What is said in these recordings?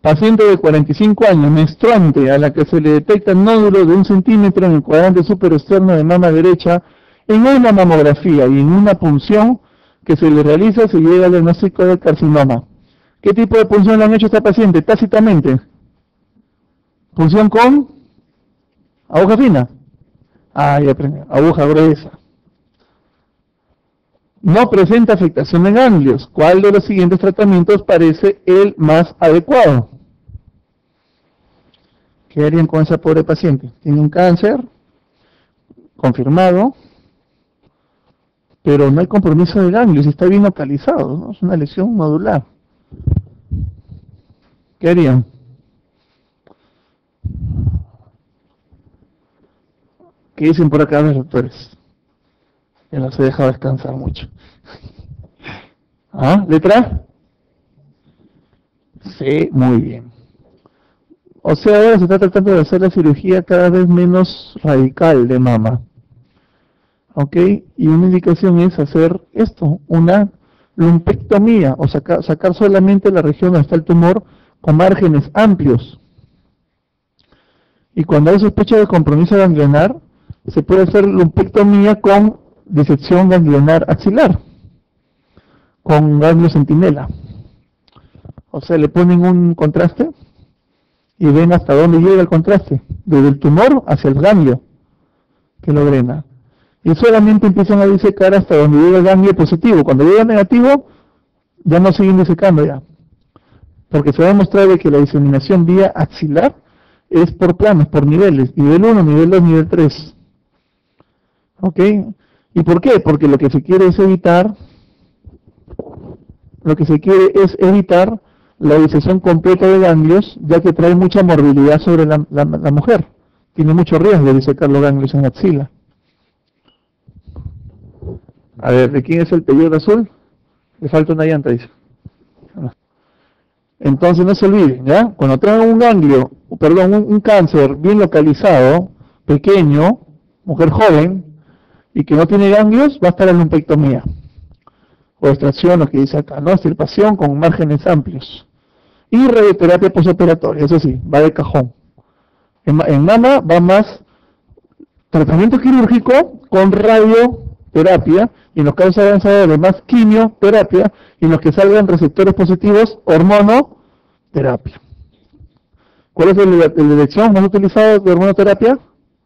Paciente de 45 años, menstruante, a la que se le detecta nódulo de 1 centímetro en el cuadrante superexterno de mama derecha en una mamografía y en una punción que se le realiza se llega al diagnóstico de carcinoma. ¿Qué tipo de punción le han hecho a esta paciente? Tácitamente. ¿Punción con aguja fina? Ah, ya aprendí. Aguja gruesa. No presenta afectación de ganglios. ¿Cuál de los siguientes tratamientos parece el más adecuado? ¿Qué harían con esa pobre paciente? Tiene un cáncer confirmado, pero no hay compromiso de ganglios, está bien localizado, ¿no? Es una lesión nodular. ¿Qué harían? ¿Qué dicen por acá los doctores? Que no se deja descansar mucho. ¿Ah? ¿Letra? Sí, muy bien. O sea, ahora se está tratando de hacer la cirugía cada vez menos radical de mama. ¿Ok? Y una indicación es hacer esto, una lumpectomía, o sacar solamente la región donde está el tumor con márgenes amplios. Y cuando hay sospecha de compromiso ganglionar, se puede hacer lumpectomía con disección ganglionar axilar, con ganglio centinela. O sea, le ponen un contraste y ven hasta dónde llega el contraste, desde el tumor hacia el ganglio que lo drena. Y solamente empiezan a disecar hasta donde llega el ganglio positivo. Cuando llega el negativo, ya no siguen disecando ya. Porque se va a demostrar que la diseminación vía axilar es por planos, por niveles. Nivel 1, nivel 2, nivel 3. ¿Ok? ¿Y por qué? Porque lo que se quiere es evitar la disección completa de ganglios, ya que trae mucha morbilidad sobre la mujer. Tiene mucho riesgo de disecar los ganglios en axila. A ver, ¿de quién es el pellejo azul? Le falta una llanta, dice. Entonces no se olviden, ¿ya? Cuando tengan un cáncer bien localizado, pequeño, mujer joven, y que no tiene ganglios, va a estar en lumpectomía. O extracción, lo que dice acá, ¿no? Extirpación con márgenes amplios. Y radioterapia postoperatoria, eso sí, va de cajón. En mama va más tratamiento quirúrgico con radioterapia, y en los casos avanzados de más quimioterapia, y en los que salgan receptores positivos, hormonoterapia. ¿Cuál es la elección más utilizada de hormonoterapia?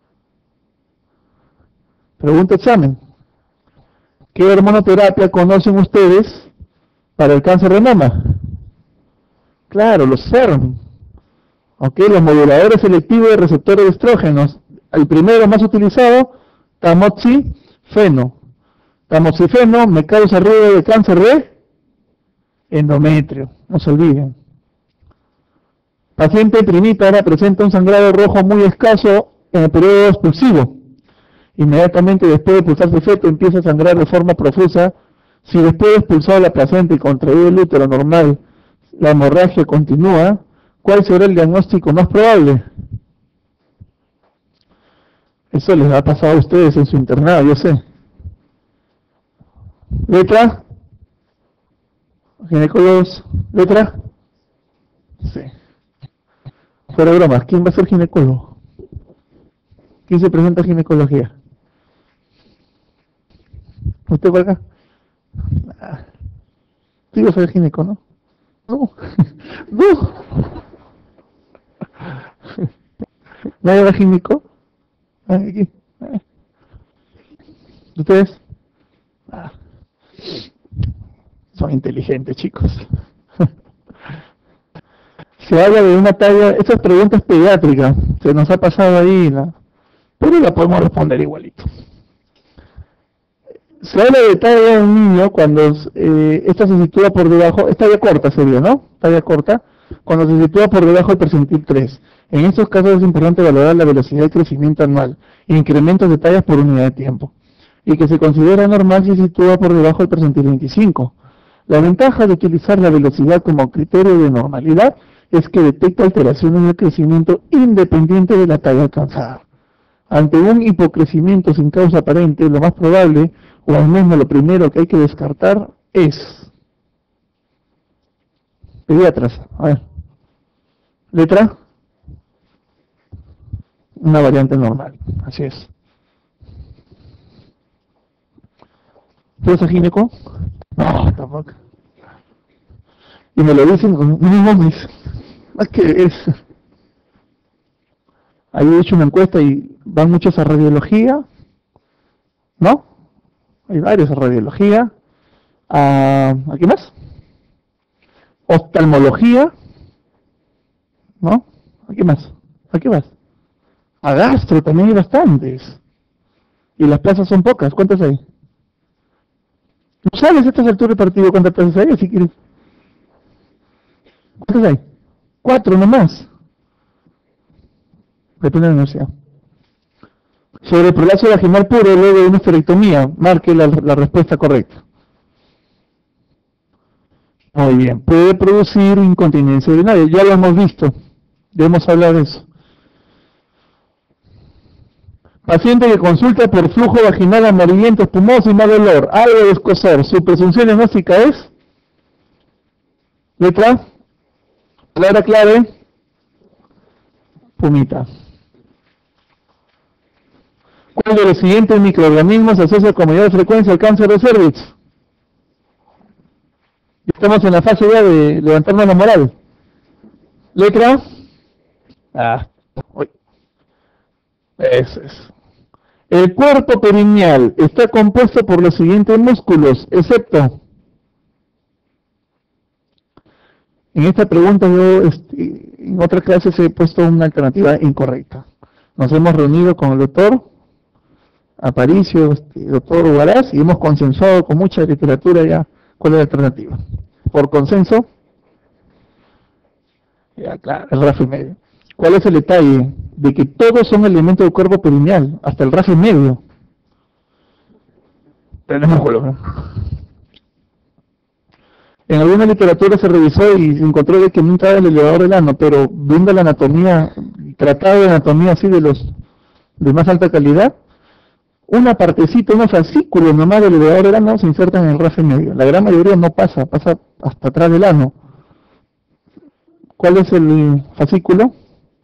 Pregunta examen. ¿Qué hormonoterapia conocen ustedes para el cáncer de mama? Claro, los SERM. ¿Ok? Los moduladores selectivos de receptores de estrógenos. El primero más utilizado, tamoxifeno. Tamoxifeno me causa riesgo de cáncer de endometrio. No se olviden. Paciente primípara presenta un sangrado rojo muy escaso en el periodo expulsivo. Inmediatamente después de expulsarse el feto empieza a sangrar de forma profusa. Si después de expulsar la placenta y contraído el útero normal, la hemorragia continúa, ¿cuál será el diagnóstico más probable? Eso les ha pasado a ustedes en su internado, yo sé. ¿Letra? ¿Ginecólogos? ¿Letra? Sí. Fuera de bromas, ¿quién va a ser ginecólogo? ¿Quién se presenta a ginecología? ¿Usted por acá? Tú ibas a ser gineco, ¿no? No. No. ¿Nadie va gineco? Aquí. ¿Ustedes? Son inteligentes, chicos. Se habla de una talla, estas preguntas pediátricas, se nos ha pasado ahí, pero la podemos responder igualito. Se habla de talla de un niño cuando esta se sitúa por debajo, es talla corta sería, ¿no? Talla corta, cuando se sitúa por debajo del percentil 3. En estos casos es importante valorar la velocidad de crecimiento anual, incrementos de tallas por unidad de tiempo, y que se considera normal si se sitúa por debajo del percentil 25. La ventaja de utilizar la velocidad como criterio de normalidad es que detecta alteraciones del crecimiento independiente de la talla alcanzada. Ante un hipocrecimiento sin causa aparente, lo más probable, o al menos lo primero que hay que descartar es... Pediatras, a ver. Letra, una variante normal, así es. ¿Fuerza gineco? No, tampoco. Y me lo dicen con mínimo mis. Más que es. Ahí he hecho una encuesta y van muchos a radiología, ¿no? Hay varios a radiología. ¿A qué más? Oftalmología, ¿no? ¿A qué más? ¿A qué más? A gastro también hay bastantes. Y las plazas son pocas. ¿Cuántas hay? ¿No sabes a estas alturas del partido cuántas plazas hay? Si quieres. ¿Cuántas hay? 4 nomás. Depende de la universidad. Sobre el prolapso vaginal puro luego de una esterectomía, marque la respuesta correcta. Muy bien. Puede producir incontinencia urinaria. Ya lo hemos visto. Ya hemos hablado de eso. Paciente que consulta por flujo vaginal amarillento, espumoso y mal olor, algo de escozor. Su presunción diagnóstica es. Letra. Palabra clave. Pumita. ¿Cuál de los siguientes microorganismos se asocia con mayor frecuencia al cáncer de cervix? Estamos en la fase ya de levantarnos la moral. Letra. Eso es. El cuerpo perineal está compuesto por los siguientes músculos, excepto. En esta pregunta yo en otras clases he puesto una alternativa incorrecta. Nos hemos reunido con el doctor Aparicio, doctor Huaraz, y hemos consensuado con mucha literatura ya cuál es la alternativa. Por consenso, ya claro, el RAF medio. ¿Cuál es el detalle? De que todos son elementos del cuerpo perineal, hasta el RAF medio. Tenemos juego. En alguna literatura se revisó y se encontró de que no entraba el elevador del ano, pero viendo la anatomía, tratado de anatomía así de los de más alta calidad, una partecita, unos fascículos nomás del elevador del ano se insertan en el RAF medio. La gran mayoría no pasa hasta atrás del ano. ¿Cuál es el fascículo?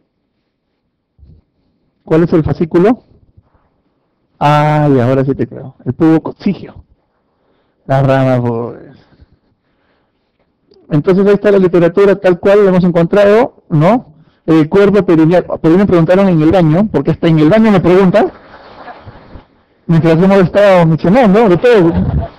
¿Cuál es el fascículo? Ah, y ahora sí te creo. El tubo coccígeo. La rama, pues. Entonces ahí está la literatura tal cual la hemos encontrado, ¿no? El cuerpo perineal. Pero me preguntaron en el baño, porque hasta en el baño me preguntan, mientras hemos estado mencionando, de todo.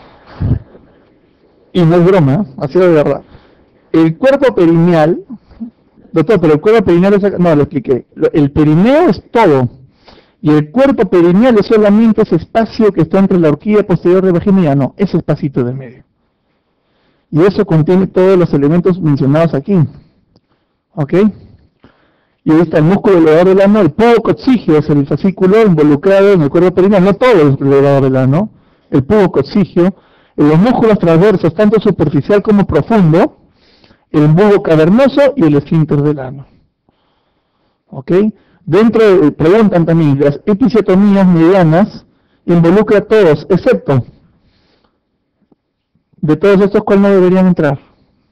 Y no es broma, ha sido de verdad. El cuerpo perineal, doctor, pero el cuerpo perineal es... No, lo expliqué. El perineo es todo. Y el cuerpo perineal es solamente ese espacio que está entre la horquilla posterior de vagina y ano, ese espacito del medio. Y eso contiene todos los elementos mencionados aquí. ¿Ok? Y ahí está el músculo elevador del ano, el pubo coccígeo es el fascículo involucrado en el cuerpo perineal, no todo el elevador del ano, el pubo coccígeo, los músculos transversos, tanto superficial como profundo, el bulbo cavernoso y el esfínter del ano. ¿Ok? Dentro, preguntan también, las episiotomías medianas involucra a todos, excepto, de todos estos, ¿cuál no deberían entrar?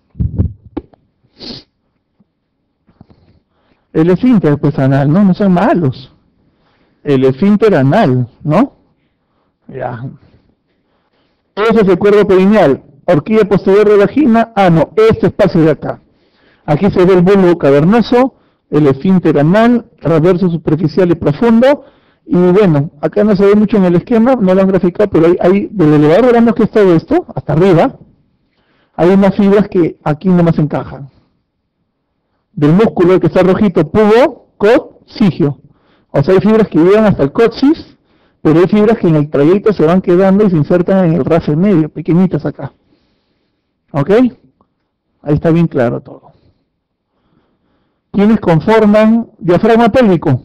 El esfínter, pues anal, ¿no? No son malos. El esfínter anal, ¿no? Ya. Ese es el cuerpo perineal, horquilla posterior de vagina, ano, este espacio de acá. Aquí se ve el bulbo cavernoso, el esfínter anal, transverso superficial y profundo, y bueno, acá no se ve mucho en el esquema, no lo han graficado, pero hay del elevador del ano que es todo esto, hasta arriba, hay unas fibras que aquí nomás encajan. Del músculo que está rojito, pubo coccígeo. O sea, hay fibras que llegan hasta el coxis, pero hay fibras que en el trayecto se van quedando y se insertan en el RAF medio, pequeñitas acá. ¿Ok? Ahí está bien claro todo. ¿Quiénes conforman diafragma pélvico?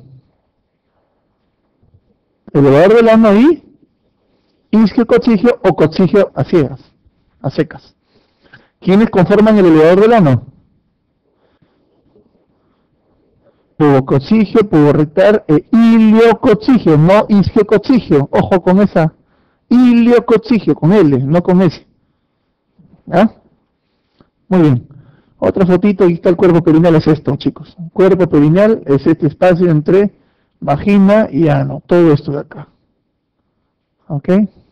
Elevador del ano y isquiococcígeo o coccígeo a ciegas, a secas. ¿Quiénes conforman el elevador del ano? Pubococcígeo, puborrectal e iliococcígeo, no isquiococcígeo. Ojo con esa. Iliococcígeo, con L, no con S. ¿Ah? Muy bien. Otra fotito, y está el cuerpo perineal, es esto, chicos. Cuerpo perineal es este espacio entre vagina y ano, todo esto de acá. ¿Ok?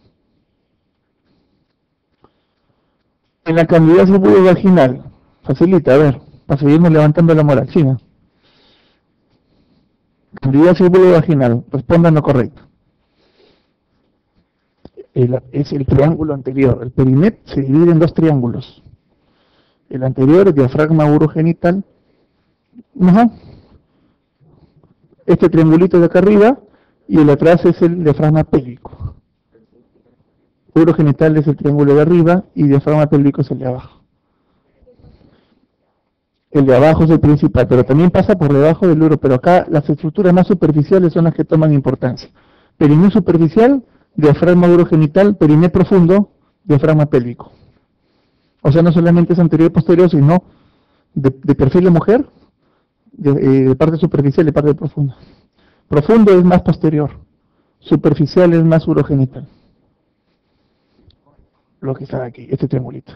En la candidiasis vulvovaginal, facilita, a ver, para seguirnos levantando la moral, sí, ¿no? Candidiasis vulvovaginal, respondan lo correcto. Es el triángulo anterior. El perinet se divide en dos triángulos. El anterior, el diafragma urogenital. Ajá. Este triangulito de acá arriba, y el atrás es el diafragma pélvico. Urogenital es el triángulo de arriba y diafragma pélvico es el de abajo. El de abajo es el principal, pero también pasa por debajo del uro, pero acá las estructuras más superficiales son las que toman importancia. Periné superficial, diafragma urogenital, periné profundo, diafragma pélvico. O sea, no solamente es anterior y posterior, sino de perfil de mujer, de parte superficial y parte profunda. Profundo es más posterior, superficial es más urogenital. Lo que está aquí, este triangulito.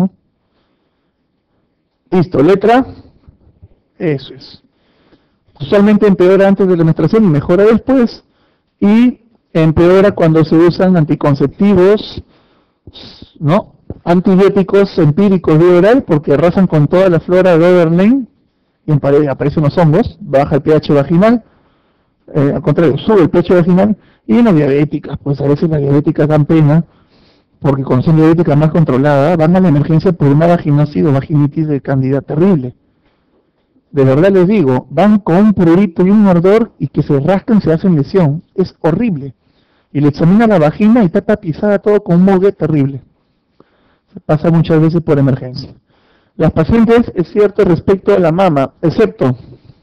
Listo, letra, eso es. Usualmente empeora antes de la menstruación y mejora después, y empeora cuando se usan anticonceptivos, ¿no? Antibióticos empíricos de oral, porque arrasan con toda la flora de Overland y aparecen los hongos, baja el pH vaginal, al contrario, sube el pH vaginal, y en las diabéticas, pues a veces las diabéticas dan pena, porque con son diabéticas más controladas, van a la emergencia por una vaginosis o vaginitis de candida terrible. De verdad les digo, van con un prurito y un ardor y que se rascan, se hacen lesión. Es horrible. Y le examina la vagina y está tapizada todo con un mogue terrible. Se pasa muchas veces por emergencia. Las pacientes, es cierto, respecto a la mama, excepto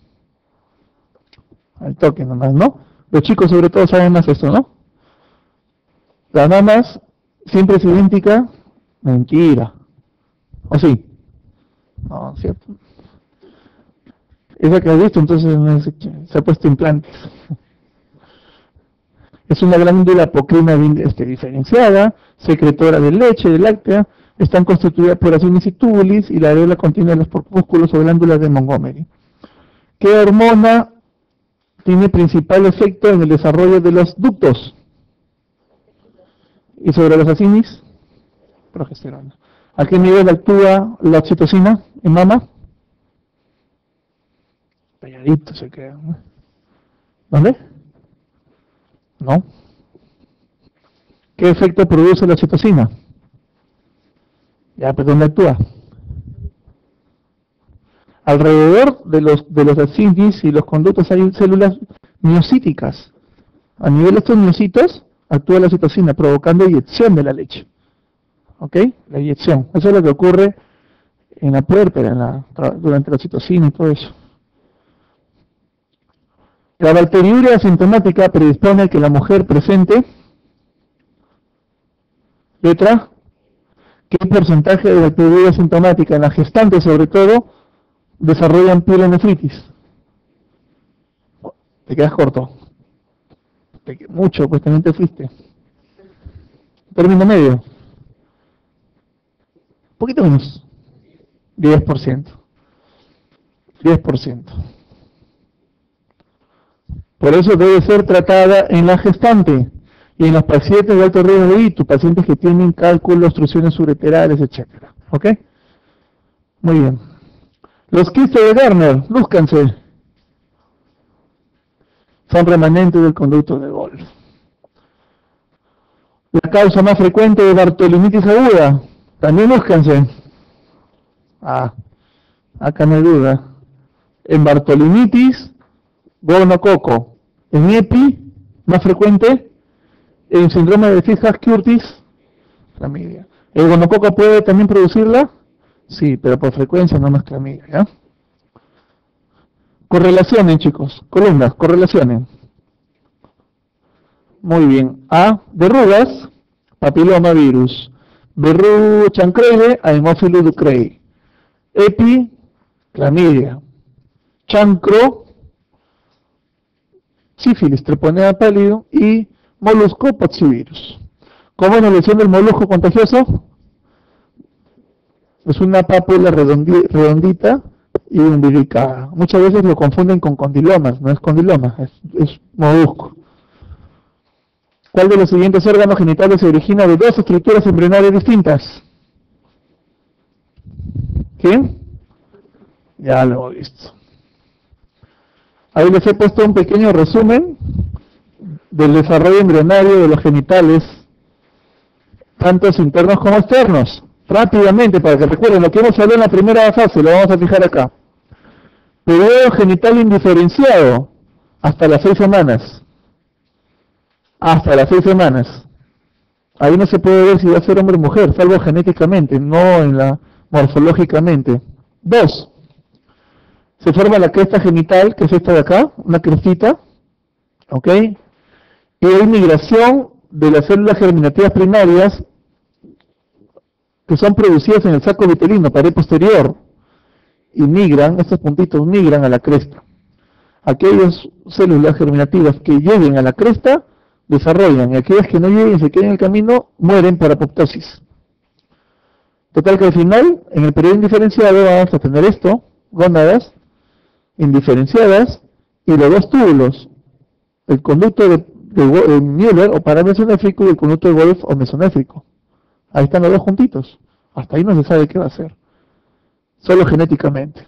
al toque nomás, ¿no? Los chicos sobre todo saben más esto, ¿no? Las mamas siempre es idéntica, mentira. ¿O sí? No, ¿cierto? Esa que has visto, entonces se ha puesto implantes. Es una glándula apocrina diferenciada, secretora de leche, de láctea, están constituidas por acinis y tubulis, y la areola contiene los músculos o glándulas de Montgomery. ¿Qué hormona tiene principal efecto en el desarrollo de los ductos? ¿Y sobre los acinis? Progesterona. ¿A qué nivel actúa la oxitocina en mama? Calladito se queda, ¿no? ¿Dónde? No. ¿Qué efecto produce la oxitocina? Ya, pero ¿dónde actúa? Alrededor de los acinis y los conductos hay células miocíticas. A nivel de estos miocitos actúa la oxitocina, provocando eyección de la leche. ¿Ok? La eyección. Eso es lo que ocurre en la puérpera, durante la oxitocina y todo eso. La bacteriuria asintomática predispone a que la mujer presente, letra, ¿qué porcentaje de bacteriuria asintomática en la gestante sobre todo desarrollan pielonefritis? Te quedas corto. Mucho, pues también te fuiste. Término medio. Un poquito menos. 10%. 10%. Por eso debe ser tratada en la gestante y en los pacientes de alto riesgo de ictus, pacientes que tienen cálculos, obstrucciones ureterales, etc. ¿Ok? Muy bien. Los quistes de Garner, lúzcanse. Son remanentes del conducto de Golf. La causa más frecuente de bartolinitis aguda, también lúzcanse. Acá no hay duda. En bartolinitis, gonococo. En EPI, más frecuente, en síndrome de Fitz-Curtis, clamidia. ¿El gonococo puede también producirla? Sí, pero por frecuencia no más clamidia, ¿ya? Correlaciones, chicos. Columnas, correlaciones. Muy bien. A, verrugas, papilomavirus. Verruga chancroide, Haemophilus ducreyi. EPI, clamidia. Chancro, sífilis, treponema pálido, y molusco, poxivirus. ¿Cómo es la lesión del molusco contagioso? Es una pápula redondita y umbilicada. Muchas veces lo confunden con condilomas, no es condiloma, es molusco. ¿Cuál de los siguientes órganos genitales se origina de dos estructuras embrionarias distintas? ¿Quién? Ya lo hemos visto. Ahí les he puesto un pequeño resumen del desarrollo embrionario de los genitales, tantos internos como externos. Rápidamente, para que recuerden lo que hemos hablado en la primera fase, lo vamos a fijar acá. Periodo genital indiferenciado, hasta las 6 semanas. Hasta las 6 semanas. Ahí no se puede ver si va a ser hombre o mujer, salvo genéticamente, no morfológicamente. 2. Se forma la cresta genital, que es esta de acá, una crestita, ¿ok? Y hay migración de las células germinativas primarias que son producidas en el saco vitelino, pared posterior, y migran, estos puntitos migran a la cresta. Aquellas células germinativas que lleguen a la cresta, desarrollan, y aquellas que no lleguen y se queden en el camino, mueren por apoptosis. Total que al final, en el periodo indiferenciado, vamos a tener esto, gónadas indiferenciadas, y los dos túbulos, el conducto de Müller o paramesonéfrico y el conducto de Wolff o mesonéfrico. Ahí están los dos juntitos. Hasta ahí no se sabe qué va a ser. Solo genéticamente.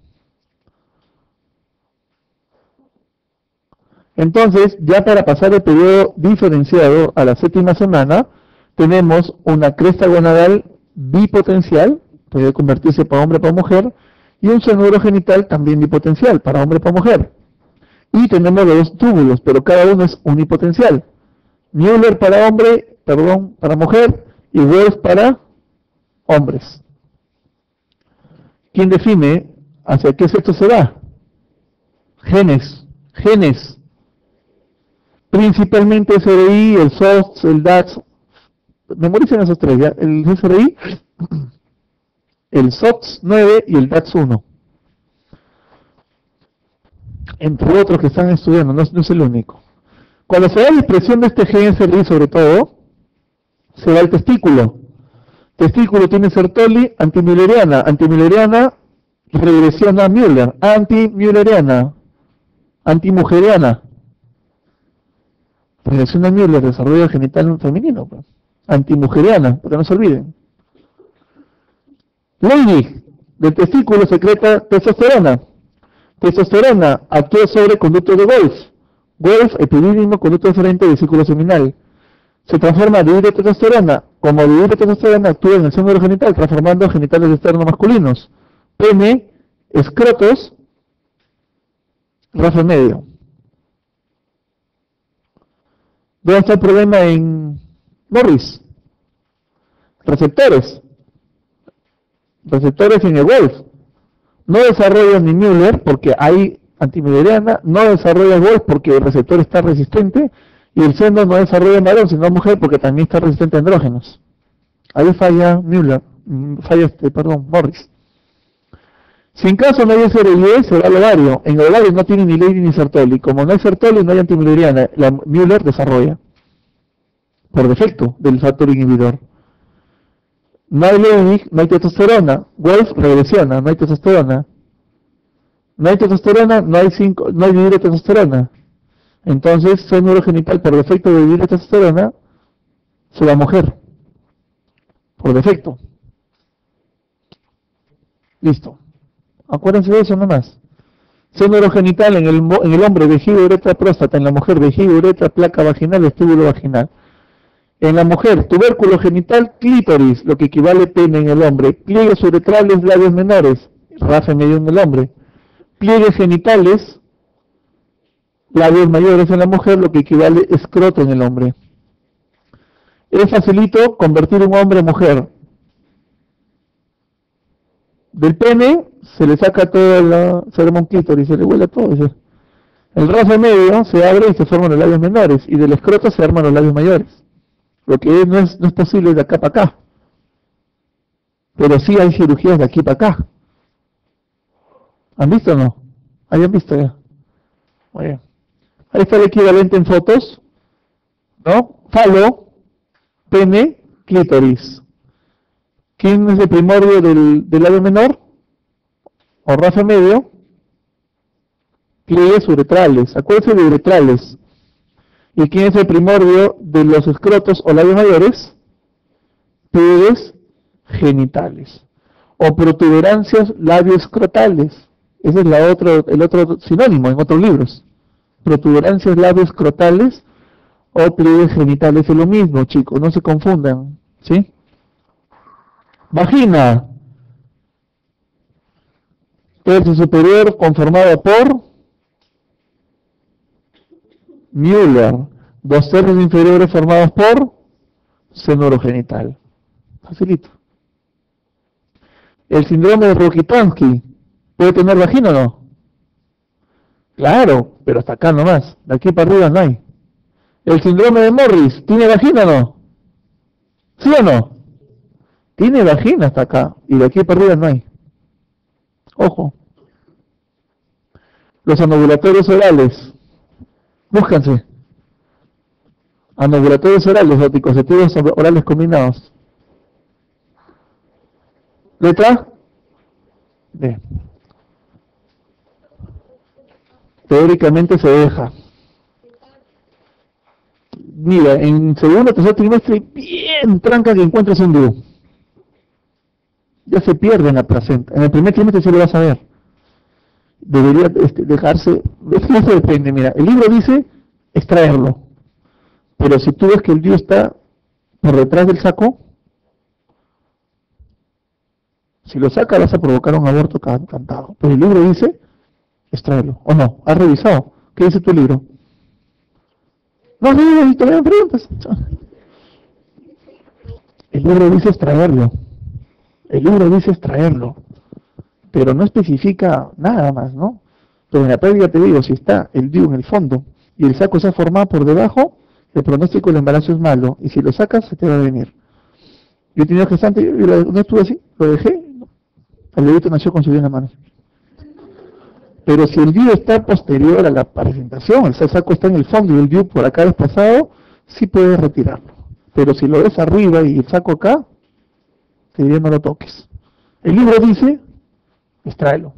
Entonces, ya para pasar el periodo diferenciado a la 7ª semana, tenemos una cresta gonadal bipotencial, puede convertirse para hombre o para mujer, y un cianuro genital también bipotencial, para hombre o para mujer. Y tenemos los dos túbulos, pero cada uno es unipotencial. Müller para mujer, y Wolff para hombres. ¿Quién define hacia qué sexo se va? Genes. Principalmente SRI, el SOX, el DAX. Memoricen esos tres, ¿ya? El SRI, el SOX 9 y el DAX 1. Entre otros que están estudiando, no es el único. Cuando se da la expresión de este gen SRI sobre todo, se va al testículo. Testículo tiene Sertoli, antimülleriana. Antimülleriana regresiona a Müller. Antimülleriana. Antimujeriana. Regresiona a Müller, desarrollo genital femenino. Pues. Antimujeriana, porque no se olviden. Leydig, del testículo secreta testosterona. Testosterona actúa sobre conducto de Wolff. Wolff, epidídimo, conducto deferente, vesículo seminal. Se transforma de dihidrotestosterona. Como dihidrotestosterona actúa en el seno genital, transformando genitales externos masculinos. Pene, escrotos, raso medio. ¿Dónde está el problema en Morris? Receptores en el Wolff. No desarrolla ni Müller porque hay antimülleriana, no desarrolla Wolff porque el receptor está resistente, y el seno no desarrolla varón, sino mujer porque también está resistente a andrógenos. Ahí falla Morris. Si en caso no hay SRI, se va al ovario. En el ovario no tiene ni Leydig ni Sertoli. Como no hay Sertoli, no hay antimülleriana. La Müller desarrolla por defecto del factor inhibidor. No hay Leydig, no hay testosterona. Wolff regresiona, no hay testosterona. No hay testosterona, no hay dihidrotestosterona. Entonces, cianuro genital por defecto de dihidrotestosterona se va a mujer. Por defecto. Listo. Acuérdense de eso nomás. Cianuro genital en el hombre, vejiga, uretra, próstata. En la mujer, vejiga, uretra, placa vaginal, vestíbulo vaginal. En la mujer, tubérculo genital, clítoris, lo que equivale pene en el hombre. Pliegues uretrales, labios menores, rafe medio en el hombre. Pliegues genitales, labios mayores en la mujer, lo que equivale escroto en el hombre. Es facilito convertir un hombre a mujer. Del pene se le saca se arma un clítoris, se le vuela todo. El rafe medio se abre y se forman los labios menores, y del escroto se arman los labios mayores. Lo que no es posible de acá para acá. Pero sí hay cirugías de aquí para acá. ¿Han visto o no? ¿Hayan visto ya? Muy bien. Ahí está el equivalente en fotos, ¿no? Falo, pene, clítoris. ¿Quién es el primordio del labio menor? O rafe medio. Pliegues uretrales. Acuérdense de uretrales. ¿Y quién es el primordio de los escrotos o labios mayores? Pliegues genitales. O protuberancias labioescrotales. Ese es el otro sinónimo en otros libros. Protuberancias labioescrotales o pliegues genitales es lo mismo, chicos, no se confundan, ¿sí? Vagina. Tercio superior conformado por Müller. Dos tercios inferiores formados por seno urogenital. Facilito. El síndrome de Rokitansky, ¿puede tener vagina o no? Claro, pero hasta acá nomás. De aquí para arriba no hay. El síndrome de Morris, ¿tiene vagina o no? ¿Sí o no? Tiene vagina hasta acá. Y de aquí para arriba no hay. Ojo. Los anovulatorios orales. Búscanse. Anovulatorios orales o anticonceptivos orales combinados. Letra B. Teóricamente se deja. Mira, en segundo o tercer trimestre, bien tranca que encuentres un DIU. Ya se pierde en la placenta. En el primer trimestre sí lo vas a ver. Debería dejarse, eso depende, mira, el libro dice extraerlo. Pero si tú ves que el DIU está por detrás del saco, si lo sacas vas a provocar un aborto cantado. Pero el libro dice extraerlo. ¿O no? ¿Has revisado? ¿Qué dice tu libro? No, y todavía me preguntas. El libro dice extraerlo. El libro dice extraerlo. Pero no especifica nada más, ¿no? Pero en la práctica te digo, si está el DIU en el fondo y el saco se ha formado por debajo, el pronóstico del embarazo es malo. Y si lo sacas, se te va a venir. Yo he tenido gestante, no estuve así, lo dejé, el bebito nació con su vida en la mano. Pero si el DIU está posterior a la presentación, el saco está en el fondo y el DIU por acá desplazado, sí puedes retirarlo. Pero si lo ves arriba y el saco acá, te diría no lo toques. El libro dice, extráelo.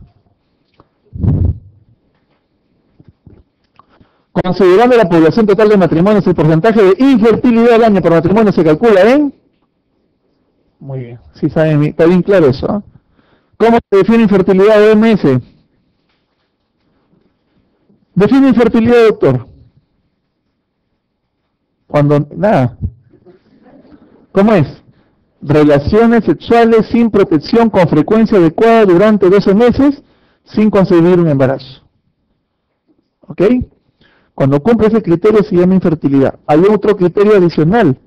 Considerando la población total de matrimonios, el porcentaje de infertilidad al año por matrimonio se calcula en... Muy bien, sí saben, está bien claro eso, ¿eh? ¿Cómo se define infertilidad de OMS? Define infertilidad, doctor. Cuando, nada. ¿Cómo es? Relaciones sexuales sin protección con frecuencia adecuada durante 12 meses sin concebir un embarazo. ¿Ok? Cuando cumple ese criterio se llama infertilidad. Hay otro criterio adicional.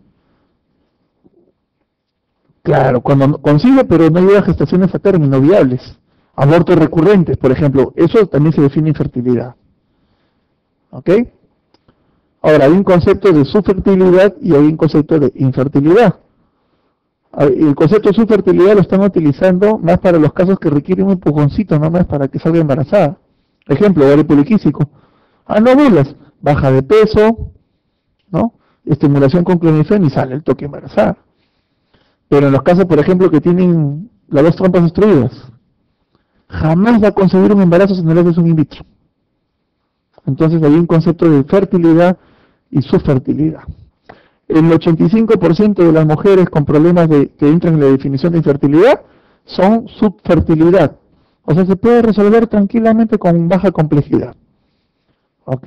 Claro, cuando concibe pero no lleva gestaciones a término viables. Abortos recurrentes, por ejemplo. Eso también se define infertilidad. ¿Ok? Ahora, hay un concepto de subfertilidad y hay un concepto de infertilidad. El concepto de subfertilidad lo están utilizando más para los casos que requieren un empujoncito, no más para que salga embarazada. Ejemplo, ovario poliquístico. No ovulas, baja de peso, ¿no? Estimulación con clomifeno y sale el toque embarazada. Pero en los casos, por ejemplo, que tienen las dos trompas destruidas, jamás va a concebir un embarazo si no le haces un in vitro. Entonces hay un concepto de fertilidad y subfertilidad. El 85% de las mujeres con problemas que entran en la definición de infertilidad son subfertilidad. O sea, se puede resolver tranquilamente con baja complejidad. ¿Ok?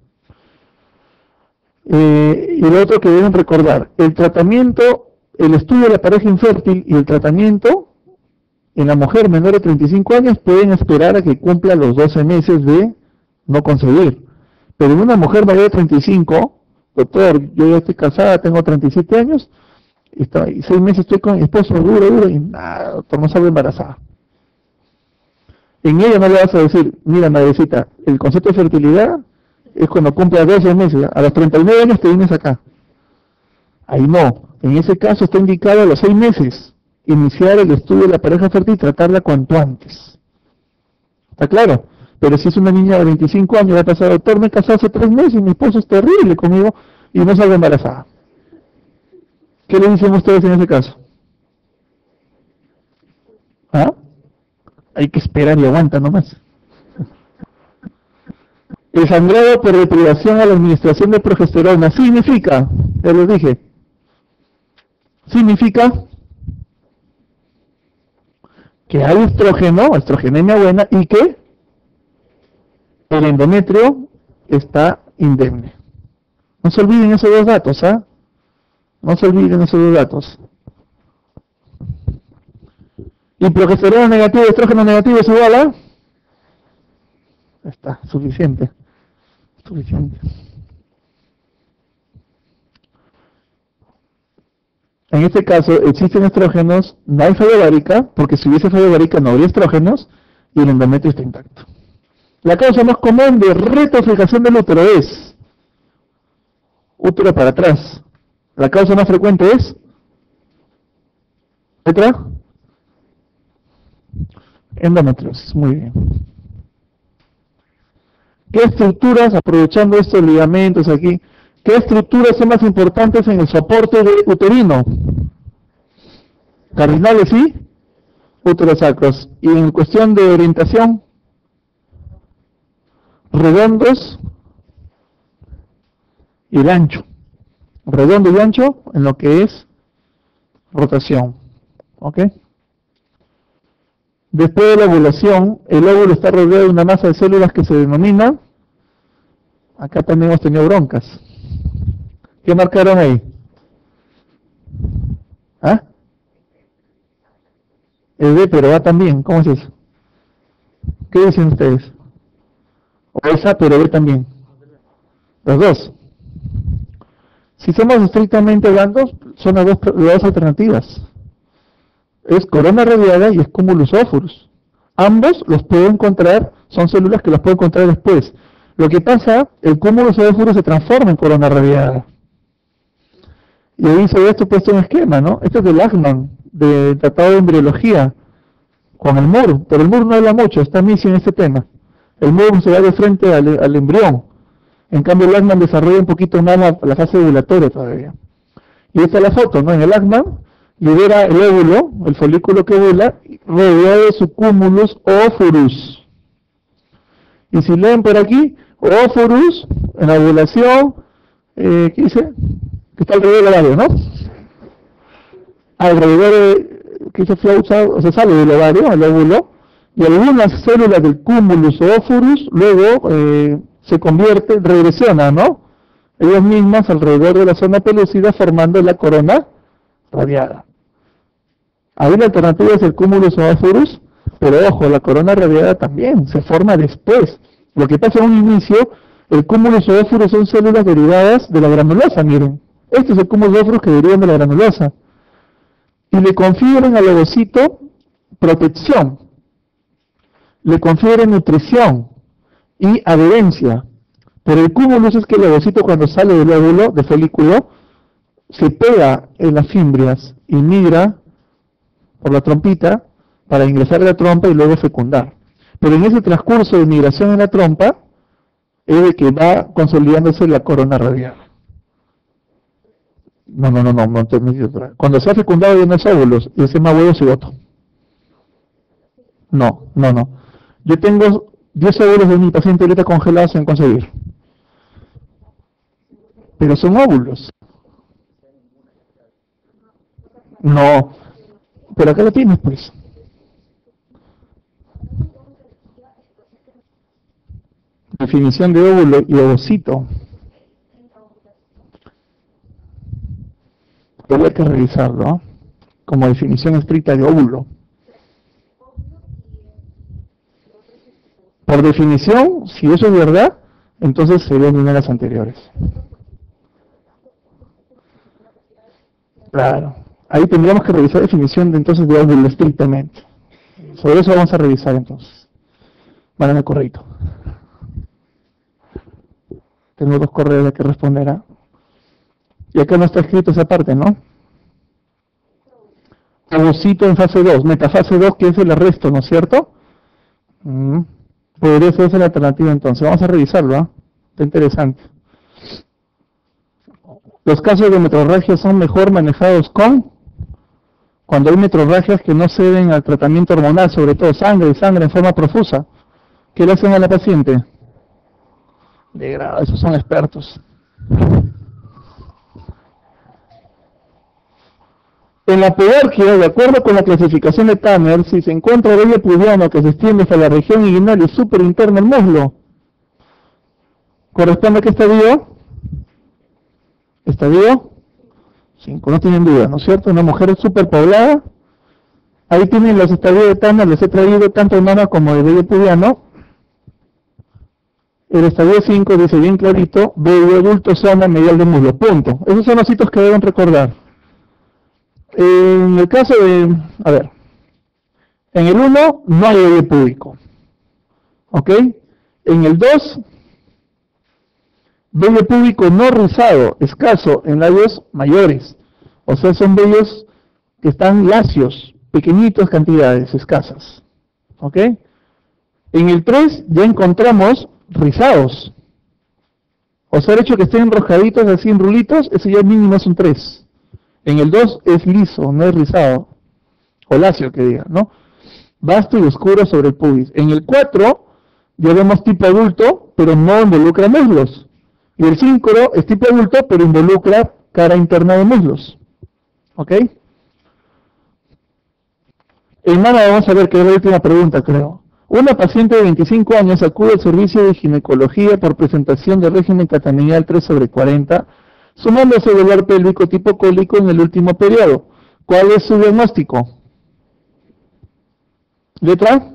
Y lo otro que deben recordar, el tratamiento, el estudio de la pareja infértil y el tratamiento en la mujer menor de 35 años pueden esperar a que cumpla los 12 meses de no concebir. Pero en una mujer mayor de 35, doctor, yo ya estoy casada, tengo 37 años, y 6 meses estoy con mi esposo, duro, y nada, doctor, no salgo embarazada. En ella no le vas a decir, mira, madrecita, el concepto de fertilidad es cuando cumplas 12 meses, a los 39 años te vienes acá. Ahí no, en ese caso está indicado a los 6 meses, iniciar el estudio de la pareja fértil y tratarla cuanto antes. ¿Está claro? Pero si es una niña de 25 años, va a pasar, doctor, me he casado hace 3 meses y mi esposo es terrible conmigo y no salgo embarazada. ¿Qué le dicen ustedes en ese caso? Hay que esperar y aguanta nomás. El sangrado por deprivación a la administración de progesterona significa, ya lo dije, significa que hay estrógeno, estrogenemia buena, y que el endometrio está indemne. No se olviden esos dos datos, ¿ah? No se olviden esos dos datos. Y progesterona negativo, estrógeno negativo es igual a... Está, suficiente. Suficiente. En este caso existen estrógenos, no hay falla ovárica, porque si hubiese falla ovárica no habría estrógenos, y el endometrio está intacto. La causa más común de retrofijación del útero es útero para atrás. La causa más frecuente es letra endometriosis. Muy bien. ¿Qué estructuras, aprovechando estos ligamentos aquí, qué estructuras son más importantes en el soporte de uterino? Cardinales y uterosacros. Y en cuestión de orientación, redondos y el ancho. Redondo y ancho en lo que es rotación. ¿Ok? Después de la ovulación, el óvulo está rodeado de una masa de células que se denomina, acá también hemos tenido broncas. ¿Qué marcaron ahí? ¿Ah? El B, pero A también, ¿cómo es eso? ¿Qué dicen ustedes? O esa, pero B también. Los dos. Si somos estrictamente hablando, son las dos alternativas. Es corona radiada y es cumulus ophorus. Ambos los puedo encontrar, son células que los puedo encontrar después. Lo que pasa, el cumulus ophorus se transforma en corona radiada. Y ahí se ve esto puesto en esquema, ¿no? Esto es de Lachman, del Tratado de Embriología, con el Moore, pero el Moore no habla mucho, está misio en este tema. El Moore se va de frente al embrión. En cambio, el Lachman desarrolla un poquito más la fase ovulatoria todavía. Y esta es la foto, ¿no? En el Lachman libera el óvulo, el folículo que ovula, rodeado de su cumulus ophorus. Y si leen por aquí, ophorus, en la ovulación, ¿qué dice? Que está alrededor del ovario, ¿no? Alrededor de, que se sale del ovario, el óvulo, y algunas células del cumulus ophorus luego se convierten, regresionan, ¿no? Ellas mismas alrededor de la zona pelúcida formando la corona radiada. Ahí la alternativa es el cumulus ophorus, pero ojo, la corona radiada también se forma después. Lo que pasa en un inicio, el cumulus ophorus son células derivadas de la granulosa, miren. Este es el cumulus ophorus que derivan de la granulosa. Y le confieren al ovocito protección, le confieren nutrición y adherencia. Pero el cumulus es que el ovocito cuando sale del óvulo, del folículo, se pega en las fimbrias y migra por la trompita para ingresar a la trompa y luego fecundar. Pero en ese transcurso de migración en la trompa es de que va consolidándose la corona radial. No te metí otra. Cuando se ha fecundado ya no es óvulos, y ese más huevo cigoto. No. Yo tengo 10 óvulos de mi paciente ahorita congelados sin concebir. Pero son óvulos. No. Pero acá lo tienes, pues. Definición de óvulo y ovocito. Habría que revisarlo, ¿no? Como definición estricta de óvulo. Por definición, si eso es verdad, entonces serían una de las anteriores. Claro. Ahí tendríamos que revisar definición de entonces de óvulo estrictamente. Sobre eso vamos a revisar entonces. Van en el correito. Tengo 2 correos de que responder a. Y acá no está escrito esa parte, ¿no? Ovocito en fase 2, metafase 2, que es el arresto, ¿no es cierto? Podría ser esa la alternativa entonces. Vamos a revisarlo, ¿eh? Está interesante. Los casos de metrorragia son mejor manejados con Cuando hay metrorragias que no ceden al tratamiento hormonal, sobre todo sangre en forma profusa, ¿qué le hacen a la paciente? Degrada, esos son expertos. En la podarquia, de acuerdo con la clasificación de Tanner, si se encuentra vello pubiano que se extiende hasta la región inguinal y superinterna del muslo, ¿corresponde a qué estadio? Estadio 5, no tienen duda, ¿no es cierto? Una mujer superpoblada. Ahí tienen los estadios de Tanner, les he traído tanto de mama como de vello pubiano. El estadio 5 dice bien clarito, vello adulto zona medial del muslo, punto. Esos son los hitos que deben recordar. En el caso de, a ver, en el 1 no hay vello púbico, ¿ok? En el 2, vello púbico no rizado, escaso en labios mayores, o sea, son vellos que están lacios, pequeñitas cantidades, escasas, ¿ok? En el 3 ya encontramos rizados, o sea, el hecho que estén enroscaditos así en rulitos, eso ya mínimo es un 3. En el 2 es liso, no es rizado, o lacio que diga, ¿no? Vasto y oscuro sobre el pubis. En el 4 ya vemos tipo adulto, pero no involucra muslos. Y el 5 es tipo adulto, pero involucra cara interna de muslos. ¿Ok? Hermana, vamos a ver que es la última pregunta, creo. Una paciente de 25 años acude al servicio de ginecología por presentación de régimen catamenial 3/40, sumándose dolor pélvico tipo cólico en el último periodo. ¿Cuál es su diagnóstico? ¿Letra?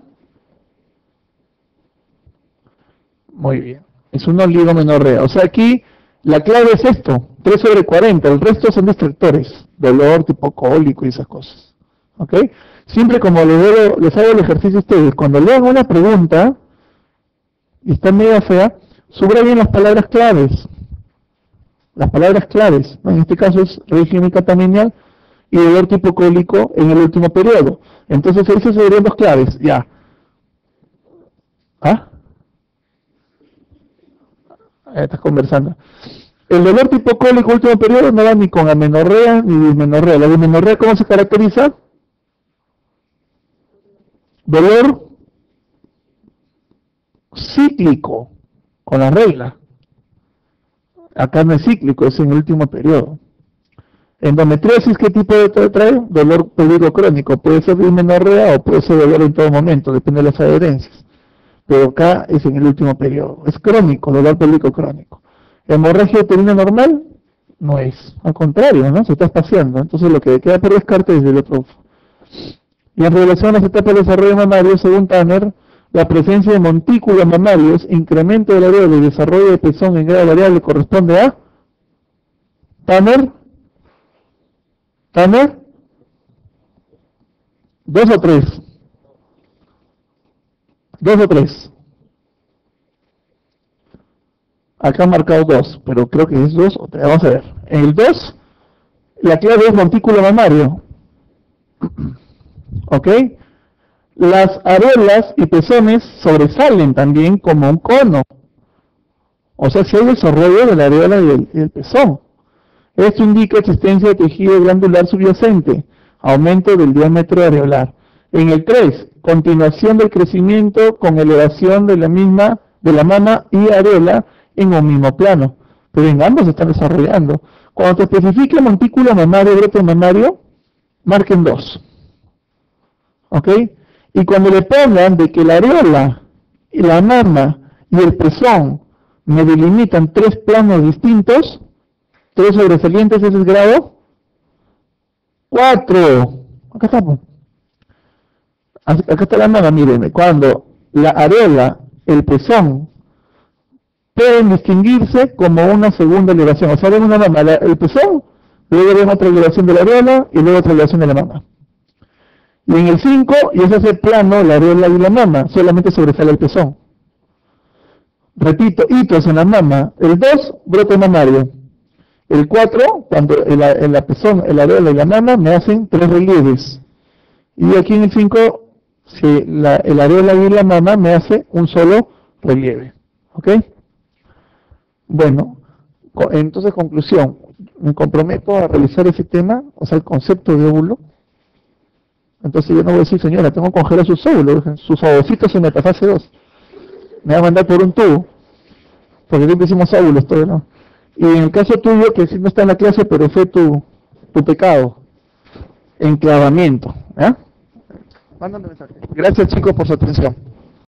Muy bien. Es un oligomenorrea. O sea, aquí la clave es esto, 3/40. El resto son distractores, dolor tipo cólico y esas cosas. ¿Ok? Siempre como les hago el ejercicio a ustedes, cuando lean una pregunta y está media fea, subrayen las palabras claves. Las palabras claves, ¿no? En este caso es régimen catamenial y dolor tipo cólico en el último periodo. Entonces ahí se subrayan dos claves, ya. ¿Ah? Estás conversando. El dolor tipo cólico último periodo no va ni con amenorrea ni dismenorrea. La dismenorrea, ¿cómo se caracteriza? Dolor cíclico, con la regla. Acá no es cíclico, es en el último periodo. Endometriosis, ¿qué tipo de trae? Dolor pélvico crónico. Puede ser dismenorrea o puede ser dolor en todo momento, depende de las adherencias. Pero acá es en el último periodo. Es crónico, dolor pélvico crónico. Hemorragia uterina normal no es. Al contrario, ¿no? Se está espaciando. Entonces lo que queda por descarte es del otro. Y en relación a las etapas de desarrollo mamario, según Tanner, la presencia de montículos mamarios, incremento de la areola y desarrollo de pezón en grado variable corresponde a Tanner. ¿Tanner? 2 o 3. 2 o 3. Acá han marcado 2, pero creo que es 2 o 3. Vamos a ver. En el 2, la clave es montículo mamario. ¿Ok? Las areolas y pezones sobresalen también como un cono. O sea, si hay desarrollo de la areola y el pezón. Esto indica existencia de tejido glandular subyacente, aumento del diámetro areolar. En el 3, continuación del crecimiento con elevación de la mama y areola en un mismo plano. Pero en ambos se están desarrollando. Cuando se especifique montículo mamario y brote mamario, marquen 2. ¿Ok? Y cuando le pongan de que la areola, y la mama y el pezón me delimitan 3 planos distintos, 3 sobresalientes, ese es grado 4. Acá estamos. Acá está la mama, mírenme. Cuando la areola, el pezón, pueden distinguirse como una segunda elevación. O sea, ven una mama, el pezón, luego ven otra elevación de la areola y luego otra elevación de la mama. Y en el 5, y ese es el plano, la areola y la mama, solamente sobresale el pezón. Repito, hitos en la mama. El 2, brote mamario. El 4, cuando el pezón, el areola y la mama me hacen 3 relieves. Y aquí en el 5, si el areola y la mama me hace un solo relieve. ¿Ok? Bueno, entonces conclusión. Me comprometo a realizar ese tema, o sea, el concepto de óvulo, Entonces yo no voy a decir, señora, tengo que congelar sus ovocitos en metafase 2. Me va a mandar por un tubo, porque siempre hicimos óvulos, todo, ¿no? Y en el caso tuyo, que sí no está en la clase, pero fue tu pecado, enclavamiento, ¿ya? Mándame mensaje. Gracias chicos por su atención.